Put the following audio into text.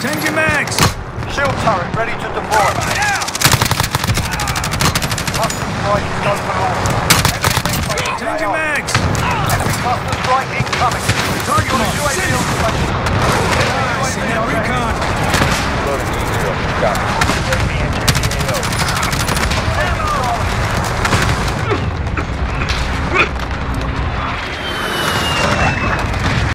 Changing mags! Shield turret ready to deploy. Cluster strike is go for launch. Changing mags! Enemy cluster strike incoming. Target Got a locked. UAV on station. Send that recon! Loading.